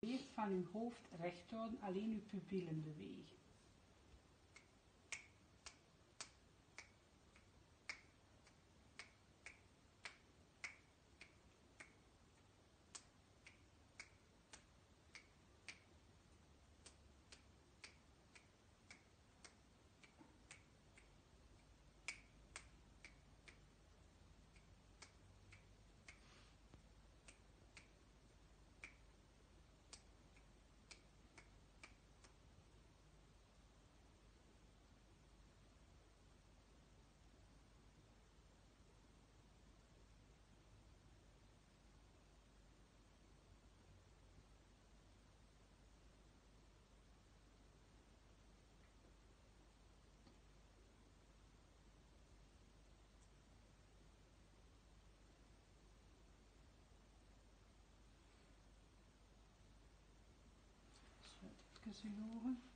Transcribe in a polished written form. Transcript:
Eerst van uw hoofd recht houden, alleen uw pupillen bewegen. Sluit even uw ogen.